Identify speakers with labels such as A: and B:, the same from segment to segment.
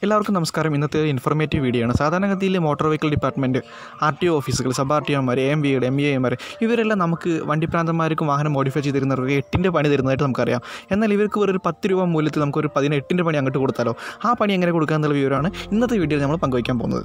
A: എല്ലാവർക്കും നമസ്കാരം. ഇന്നത്തെ ഇൻഫോർമേറ്റീവ് വീഡിയോ ആണ്. സാധാരണഗതിയിൽ മോട്ടോർ വെഹിക്കിൾ ഡിപ്പാർട്ട്മെൻറ്റ്, RTO ഓഫീസുകൾ, സബ് RTOമാർ, AMVയുടെ MEAമാർ ഇവരെല്ലാം നമുക്ക് വണ്ടിപ്രാന്തന്മാർക്കും വാഹനം മോഡിഫൈ ചെയ്ത് തരുന്നവർക്ക് 8ൻ്റെ പണി തരുന്നതായിട്ട് നമുക്കറിയാം. എന്നാൽ ഇവർക്ക് ഒരു 10 രൂപ മൂല്യത്തിൽ നമുക്കൊരു 18ൻ്റെ പണി അങ്ങോട്ട് കൊടുത്താലോ? ആ പണി എങ്ങനെ കൊടുക്കുക എന്നുള്ള വിവരമാണ് ഇന്നത്തെ വീഡിയോയിൽ നമ്മൾ പങ്കുവയ്ക്കാൻ പോകുന്നത്.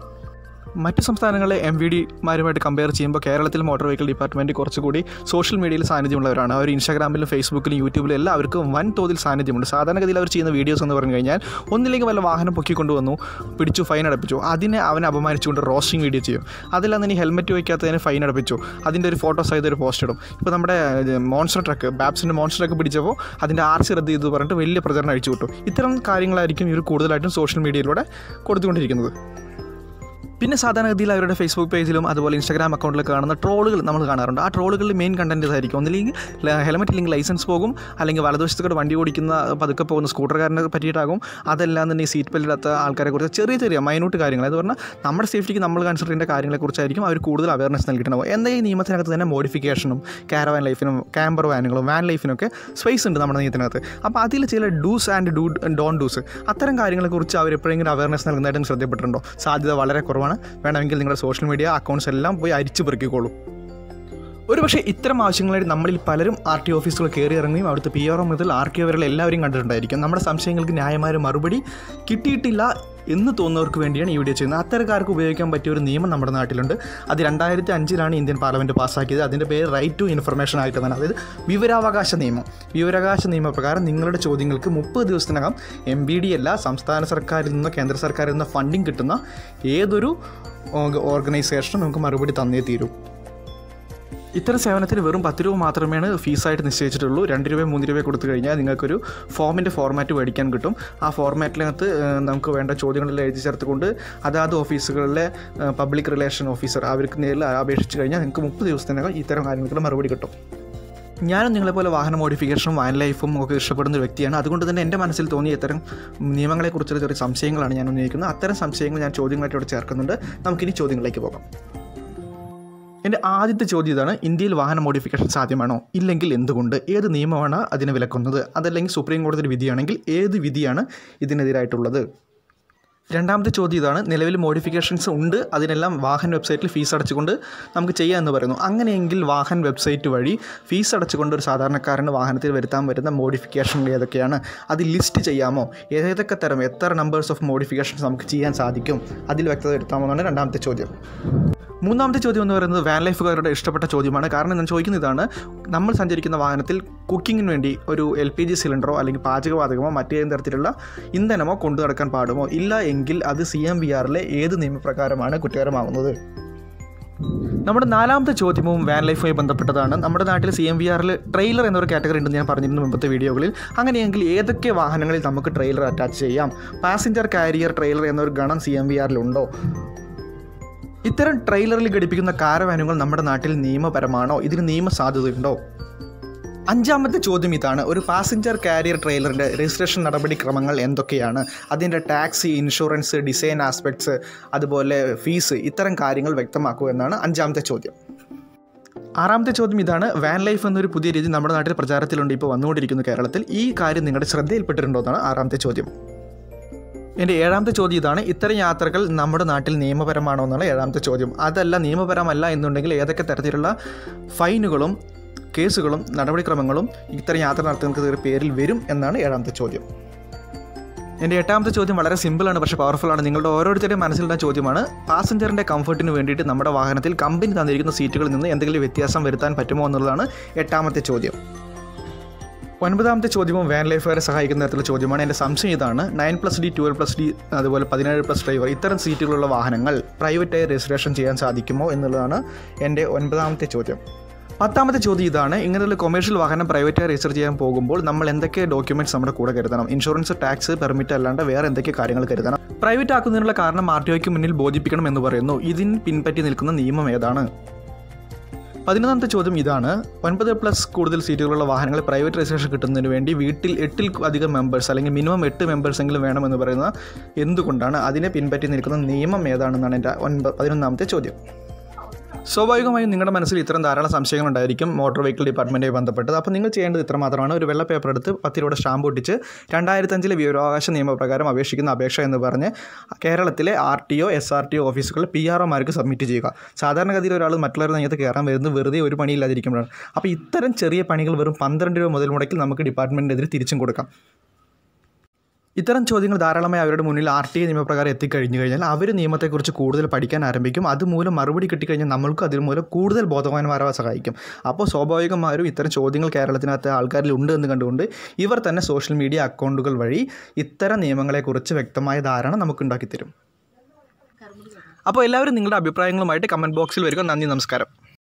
A: മറ്റ് സംസ്ഥാനങ്ങളിലെ MVDമാരുമായിട്ട് കമ്പയർ ചെയ്യുമ്പോൾ കേരളത്തിൽ മോട്ടോർ വെഹിക്കിൾ ഡിപ്പാർട്ട്മെൻറ്റ് കുറച്ചുകൂടി സോഷ്യൽ മീഡിയയിൽ സാന്നിധ്യമുള്ളവരാണ്. അവർ ഇൻസ്റ്റാഗ്രാമിലും ഫേസ്ബുക്കിലും യൂട്യൂബിലും എല്ലാവർക്കും വൻതോതിൽ സാന്നിധ്യമുണ്ട്. സാധാരണഗതിയിൽ അവർ ചെയ്യുന്ന വീഡിയോസ് എന്ന് പറഞ്ഞു കഴിഞ്ഞാൽ ഒന്നില്ലെങ്കിൽ വല്ല വാഹനം പൊക്കിക്കൊണ്ടുവന്നു, പിടിച്ചു, ഫൈൻ അടപ്പിച്ചു, അതിനെ അവനെ അപമാനിച്ചുകൊണ്ട് റോസ്റ്റിംഗ് വീഡിയോ ചെയ്യും. അതിലന്ന് ഇനി ഹെൽമെറ്റ് വയ്ക്കാത്തതിന് ഫൈൻ അടപ്പിച്ചു, അതിൻ്റെ ഒരു ഫോട്ടോ സഹിതം ഒരു പോസ്റ്റ് ഇടും. ഇപ്പോൾ നമ്മുടെ മോൺസ്റ്റർ ട്രക്ക്, ബാബ്സിൻ്റെ മോൺസ്റ്റർ ട്രക്ക് പിടിച്ചപ്പോൾ അതിൻ്റെ RC റദ്ദ് ചെയ്തു പറഞ്ഞിട്ട് വലിയ പ്രചരണം അഴിച്ചു വിട്ടു. ഇത്തരം കാര്യങ്ങളായിരിക്കും ഇവർ കൂടുതലായിട്ടും സോഷ്യൽ മീഡിയയിലൂടെ കൊടുത്തുകൊണ്ടിരിക്കുന്നത്. പിന്നെ സാധാരണഗതിയിൽ അവരുടെ ഫേസ്ബുക്ക് പേജിലും അതുപോലെ ഇൻസ്റ്റാഗ്രാം അക്കൗണ്ടിലൊക്കെ കാണുന്ന ട്രോളുകൾ നമ്മൾ കാണാറുണ്ട്. ആ ട്രോളുകളിൽ മെയിൻ കണ്ടൻറ്റ് ഇതായിരിക്കും. ഒന്നില്ലെങ്കിൽ ഹെൽമെറ്റ് ഇല്ലെങ്കിൽ ലൈസൻസ് പോകും, അല്ലെങ്കിൽ വലതുവശത്തുകൂടെ വണ്ടി ഓടിക്കുന്ന പതുക്കെ പോകുന്ന സ്കൂട്ടർകാരനെ പറ്റിയിട്ടാകും, അതെല്ലാം തന്നെ ഈ സീറ്റ് ബെൽറ്റ് ഇടാത്ത ആൾക്കാരെ കുറിച്ച് ചെറിയ മൈന്യൂട്ട് കാര്യങ്ങൾ, അത് പറഞ്ഞാൽ നമ്മുടെ സേഫ്റ്റിക്ക് നമ്മൾ കൺസിഡർ ചെയ്യേണ്ട കാര്യങ്ങളെക്കുറിച്ചായിരിക്കും അവർ കൂടുതൽ അവയർനെസ് നൽകിയിട്ടുണ്ടാവും. എന്നാൽ ഈ നിയമത്തിനകത്ത് തന്നെ മോഡിഫിക്കേഷനും കാരവാൻ ലൈഫിനും ക്യാമ്പർ വാനുകളും വാൻ ലൈഫിനൊക്കെ സ്പേസ് ഉണ്ട് നമ്മുടെ നിയമത്തിനകത്ത്. അപ്പോൾ അതിൽ ചില ഡൂസ് ആൻഡ് ഡോൺ ഡൂസ് അത്തരം കാര്യങ്ങളെക്കുറിച്ച് അവർ എപ്പോഴെങ്കിലും അവയർനെസ് നൽകുന്നതായിട്ടും ശ്രദ്ധപ്പെട്ടിട്ടുണ്ടോ? സാധ്യത വളരെ കുറവാണ്. വേണമെങ്കിൽ നിങ്ങളുടെ സോഷ്യൽ മീഡിയ അക്കൗണ്ട്സ് എല്ലാം പോയി അരിച്ചു പെറുക്കിക്കോളൂ. ഒരുപക്ഷെ ഇത്തരം ആവശ്യങ്ങളായിട്ട് നമ്മളിൽ പലരും RTO ഓഫീസുകൾ കയറി ഇറങ്ങുകയും അവിടുത്തെ PRO മുതൽ RTO വരെയുള്ള എല്ലാവരും കണ്ടിട്ടുണ്ടായിരിക്കും. നമ്മുടെ സംശയങ്ങൾക്ക് ന്യായമായ മറുപടി കിട്ടിയിട്ടില്ല എന്ന് തോന്നുന്നവർക്ക് വേണ്ടിയാണ് ഈ വീഡിയോ ചെയ്യുന്നത്. അത്തരക്കാർക്ക് ഉപയോഗിക്കാൻ പറ്റിയ ഒരു നിയമം നമ്മുടെ നാട്ടിലുണ്ട്. അത് 2005 ഇന്ത്യൻ പാർലമെൻറ്റ് പാസ്സാക്കിയത്. അതിൻ്റെ പേര് റൈറ്റ് ടു ഇൻഫർമേഷൻ ആയിട്ട് തന്നെ, അതായത് വിവരാവകാശ നിയമം. വിവരാവകാശ നിയമപ്രകാരം നിങ്ങളുടെ ചോദ്യങ്ങൾക്ക് 30 ദിവസത്തിനകം MVD അല്ല, സംസ്ഥാന സർക്കാരിൽ നിന്നോ കേന്ദ്ര സർക്കാരിൽ നിന്നോ ഫണ്ടിങ് കിട്ടുന്ന ഏതൊരു ഓർഗനൈസേഷനും നമുക്ക് മറുപടി തന്നേ തീരൂ. ഇത്തരം സേവനത്തിന് വെറും 10 രൂപ മാത്രമേ ഫീസായിട്ട് നിശ്ചയിച്ചിട്ടുള്ളൂ. 2 രൂപ 3 രൂപ കൊടുത്തു കഴിഞ്ഞാൽ നിങ്ങൾക്കൊരു ഫോമിൻ്റെ ഫോർമാറ്റ് മേടിക്കാൻ കിട്ടും. ആ ഫോർമാറ്റിനകത്ത് നമുക്ക് വേണ്ട ചോദ്യങ്ങളെല്ലാം എഴുതി ചേർത്തുകൊണ്ട് അതാത് ഓഫീസുകളിലെ പബ്ലിക് റിലേഷൻ ഓഫീസർ അവർക്ക് നേരിൽ അപേക്ഷിച്ച് കഴിഞ്ഞാൽ നിങ്ങൾക്ക് 30 ദിവസത്തിനകം ഇത്തരം കാര്യങ്ങൾക്ക് മറുപടി കിട്ടും. ഞാനും നിങ്ങളെപ്പോലെ വാഹന മോഡിഫിക്കേഷനും വാൻ ലൈഫും ഒക്കെ ഇഷ്ടപ്പെടുന്ന ഒരു വ്യക്തിയാണ്. അതുകൊണ്ട് തന്നെ എൻ്റെ മനസ്സിൽ തോന്നിയ ഇത്തരം നിയമങ്ങളെക്കുറിച്ചുള്ള ചെറിയ സംശയങ്ങളാണ് ഞാൻ ഉന്നയിക്കുന്നത്. അത്തരം സംശയങ്ങൾ ഞാൻ ചോദ്യങ്ങളായിട്ട് ഇവിടെ ചേർക്കുന്നുണ്ട്. നമുക്കിനി ചോദ്യങ്ങളിലേക്ക് പോകാം. എൻ്റെ ആദ്യത്തെ ചോദ്യം ഇതാണ്: ഇന്ത്യയിൽ വാഹന മോഡിഫിക്കേഷൻ സാധ്യമാണോ? ഇല്ലെങ്കിൽ എന്തുകൊണ്ട്? ഏത് നിയമമാണ് അതിനെ വിലക്കുന്നത്? അതല്ലെങ്കിൽ സുപ്രീം കോടതി വിധിയാണെങ്കിൽ ഏത് വിധിയാണ് ഇതിനെതിരായിട്ടുള്ളത്? രണ്ടാമത്തെ ചോദ്യം ഇതാണ്: നിലവിൽ മോഡിഫിക്കേഷൻസ് ഉണ്ട്, അതിനെല്ലാം വാഹൻ വെബ്സൈറ്റിൽ ഫീസ് അടച്ചുകൊണ്ട് നമുക്ക് ചെയ്യാമെന്ന് പറയുന്നു. അങ്ങനെയെങ്കിൽ വാഹൻ വെബ്സൈറ്റ് വഴി ഫീസ് അടച്ചുകൊണ്ട് ഒരു സാധാരണക്കാരന് വാഹനത്തിൽ വരുത്താൻ വരുന്ന മോഡിഫിക്കേഷനുകൾ ഏതൊക്കെയാണ്? അത് ലിസ്റ്റ് ചെയ്യാമോ? ഏതൊക്കെ തരം, എത്ര നമ്പേഴ്സ് ഓഫ് മോഡിഫിക്കേഷൻസ് നമുക്ക് ചെയ്യാൻ സാധിക്കും? അതിൽ വ്യക്തത വരുത്താമോ എന്നാണ് രണ്ടാമത്തെ ചോദ്യം. മൂന്നാമത്തെ ചോദ്യം എന്ന് പറയുന്നത് വാൻ ലൈഫുകാരുടെ ഇഷ്ടപ്പെട്ട ചോദ്യമാണ്. കാരണം ഞാൻ ചോദിക്കുന്ന ഇതാണ്: നമ്മൾ സഞ്ചരിക്കുന്ന വാഹനത്തിൽ കുക്കിങ്ങിന് വേണ്ടി ഒരു LPG സിലിണ്ടറോ അല്ലെങ്കിൽ പാചകവാതകമോ മറ്റേതെങ്കിലും തരത്തിലുള്ള ഇന്ധനമോ കൊണ്ടു നടക്കാൻ പാടുമോ? ഇല്ല എങ്കിൽ അത് CMVRലെ ഏത് നിയമപ്രകാരമാണ് കുറ്റകരമാകുന്നത്? നമ്മുടെ നാലാമത്തെ ചോദ്യവും വാൻ ലൈഫുമായി ബന്ധപ്പെട്ടതാണ്. നമ്മുടെ നാട്ടിൽ CMVRൽ ട്രെയിലർ എന്നൊരു കാറ്റഗറി ഉണ്ടെന്ന് ഞാൻ പറഞ്ഞിരുന്നു മുമ്പത്തെ വീഡിയോകളിൽ. അങ്ങനെയെങ്കിൽ ഏതൊക്കെ വാഹനങ്ങളിൽ നമുക്ക് ട്രെയിലർ അറ്റാച്ച് ചെയ്യാം? പാസഞ്ചർ കാരിയർ ട്രെയിലർ എന്നൊരു ഗണം CMVRലുണ്ടോ? ഇത്തരം ട്രെയിലറിൽ ഘടിപ്പിക്കുന്ന കാരവാനുകൾ നമ്മുടെ നാട്ടിൽ നിയമപരമാണോ? ഇതിന് നിയമസാധുതയുണ്ടോ? അഞ്ചാമത്തെ ചോദ്യം ഇതാണ്: ഒരു പാസഞ്ചർ കാരിയർ ട്രെയിലറിൻ്റെ രജിസ്ട്രേഷൻ നടപടിക്രമങ്ങൾ എന്തൊക്കെയാണ്? അതിൻ്റെ ടാക്സ്, ഇൻഷുറൻസ്, ഡിസൈൻ ആസ്പെക്ട്സ്, അതുപോലെ ഫീസ്, ഇത്തരം കാര്യങ്ങൾ വ്യക്തമാക്കൂ എന്നാണ് അഞ്ചാമത്തെ ചോദ്യം. ആറാമത്തെ ചോദ്യം ഇതാണ്: വാൻ ലൈഫ് എന്നൊരു പുതിയ രീതി നമ്മുടെ നാട്ടിൽ പ്രചാരത്തിലുണ്ട്, ഇപ്പോൾ വന്നുകൊണ്ടിരിക്കുന്നു കേരളത്തിൽ. ഈ കാര്യം നിങ്ങളുടെ ശ്രദ്ധയിൽപ്പെട്ടിട്ടുണ്ടോ എന്നാണ് ആറാമത്തെ ചോദ്യം. എൻ്റെ ഏഴാമത്തെ ചോദ്യം ഇതാണ്: ഇത്തരം യാത്രകൾ നമ്മുടെ നാട്ടിൽ നിയമപരമാണോ എന്നുള്ള ഏഴാമത്തെ ചോദ്യം. അതല്ല, നിയമപരമല്ല എന്നുണ്ടെങ്കിൽ ഏതൊക്കെ തരത്തിലുള്ള ഫൈനുകളും കേസുകളും നടപടിക്രമങ്ങളും ഇത്തരം യാത്ര നടത്തുന്നവർക്ക് പേരിൽ വരും എന്നാണ് ഏഴാമത്തെ ചോദ്യം. എൻ്റെ എട്ടാമത്തെ ചോദ്യം വളരെ സിമ്പിളാണ്, പക്ഷേ പവർഫുള്ളാണ്. നിങ്ങളുടെ ഓരോരുത്തരുടെയും മനസ്സിലുള്ള ചോദ്യമാണ്: പാസഞ്ചറിൻ്റെ കംഫർട്ടിന് വേണ്ടിയിട്ട് നമ്മുടെ വാഹനത്തിൽ കമ്പനി തന്നിരിക്കുന്ന സീറ്റുകളിൽ നിന്ന് എന്തെങ്കിലും വ്യത്യാസം വരുത്താൻ പറ്റുമോ എന്നുള്ളതാണ് എട്ടാമത്തെ ചോദ്യം. ഒൻപതാമത്തെ ചോദ്യവും വാൻ ലൈഫുകാരെ സഹായിക്കുന്ന തരത്തിലുള്ള ചോദ്യമാണ്. എൻ്റെ സംശയം ഇതാണ്: 9+D, 12+D, അതുപോലെ 17+ ഡ്രൈവർ ഇത്തരം സീറ്റുകളുള്ള വാഹനങ്ങൾ പ്രൈവറ്റായി രജിസ്ട്രേഷൻ ചെയ്യാൻ സാധിക്കുമോ എന്നുള്ളതാണ് എൻ്റെ ഒൻപതാമത്തെ ചോദ്യം. പത്താമത്തെ ചോദ്യം ഇതാണ്: ഇങ്ങനെയുള്ള കൊമേഴ്ഷ്യൽ വാഹനം പ്രൈവറ്റായി രജിസ്റ്റർ ചെയ്യാൻ പോകുമ്പോൾ നമ്മൾ എന്തൊക്കെ ഡോക്യുമെൻറ്റ്സ് നമ്മുടെ കൂടെ കരുതണം? ഇൻഷുറൻസ്, ടാക്സ്, പെർമിറ്റ് അല്ലാണ്ട് വേറെ എന്തൊക്കെ കാര്യങ്ങൾ കരുതണം? പ്രൈവറ്റ് ആക്കുന്നതിനുള്ള കാരണം RTOയ്ക്ക് മുന്നിൽ ബോധിപ്പിക്കണം എന്ന് പറയുന്നു. ഇതിന് പിൻപറ്റി നിൽക്കുന്ന നിയമം ഏതാണ്? 11ാമത്തെ ചോദ്യം ഇതാണ്: 9+ കൂടുതൽ സീറ്റുകളുള്ള വാഹനങ്ങൾ പ്രൈവറ്റ് രജിസ്ട്രേഷൻ കിട്ടുന്നതിന് വേണ്ടി വീട്ടിൽ 8ൽ അധികം മെമ്പേഴ്സ് അല്ലെങ്കിൽ മിനിമം 8 മെമ്പേഴ്സെങ്കിലും വേണമെന്ന് പറയുന്ന എന്തുകൊണ്ടാണ്? അതിനെ പിൻപറ്റി നിൽക്കുന്ന നിയമം ഏതാണെന്നാണ് എൻ്റെ 11ാമത്തെ ചോദ്യം. സ്വാഭാവികമായും നിങ്ങളുടെ മനസ്സിൽ ഇത്തരം ധാരാളം സംശയങ്ങളുണ്ടായിരിക്കും മോട്ടോർ വെഹിക്കിൾ ഡിപ്പാർട്ട്മെൻറ്റുമായി ബന്ധപ്പെട്ടത്. അപ്പോൾ നിങ്ങൾ ചെയ്യേണ്ടത് ഇത്ര മാത്രമാണ്. ഒരു വെള്ള പേപ്പർ എടുത്ത് 10 രൂപയുടെ സ്റ്റാമ്പ് ഒട്ടിച്ച് 2005 വിവരാവകാശ നിയമപ്രകാരം അപേക്ഷിക്കുന്ന അപേക്ഷ എന്ന് പറഞ്ഞ് കേരളത്തിലെ RTO SRTO ഓഫീസുകളിൽ PROമാർക്ക് സബ്മിറ്റ് ചെയ്യുക. സാധാരണഗതിയിൽ ഒരാൾ മറ്റുള്ളവരുടെ നെയ്യത്ത് കയറാൻ വരുന്നത് വെറുതെ ഒരു പണിയില്ലാതിരിക്കുമ്പോഴാണ്. അപ്പോൾ ഇത്തരം ചെറിയ പണികൾ വെറും 12 രൂപ മുതൽ മുടക്കിൽ നമുക്ക് ഡിപ്പാർട്ട്മെൻറ്റിനെതിരെ തിരിച്ചും കൊടുക്കാം. ഇത്തരം ചോദ്യങ്ങൾ ധാരാളമായി അവരുടെ മുന്നിൽ RTI നിയമപ്രകാരം എത്തിക്കഴിഞ്ഞു കഴിഞ്ഞാൽ അവർ നിയമത്തെക്കുറിച്ച് കൂടുതൽ പഠിക്കാൻ ആരംഭിക്കും. അതുമൂലം മറുപടി കിട്ടിക്കഴിഞ്ഞാൽ നമ്മൾക്ക് അതിൽമൂലം കൂടുതൽ ബോധവാന്മാരാവാൻ സഹായിക്കും. അപ്പോൾ സ്വാഭാവികമായും ഇത്തരം ചോദ്യങ്ങൾ കേരളത്തിനകത്ത് ആൾക്കാരിൽ ഉണ്ട് എന്ന് കണ്ടുകൊണ്ട് ഇവർ തന്നെ സോഷ്യൽ മീഡിയ അക്കൗണ്ടുകൾ വഴി ഇത്തരം നിയമങ്ങളെക്കുറിച്ച് വ്യക്തമായ ധാരണ നമുക്ക് ഉണ്ടാക്കിത്തരും. അപ്പോൾ എല്ലാവരും നിങ്ങളുടെ അഭിപ്രായങ്ങളുമായിട്ട് കമൻറ്റ് ബോക്സിൽ വരിക. നന്ദി, നമസ്കാരം.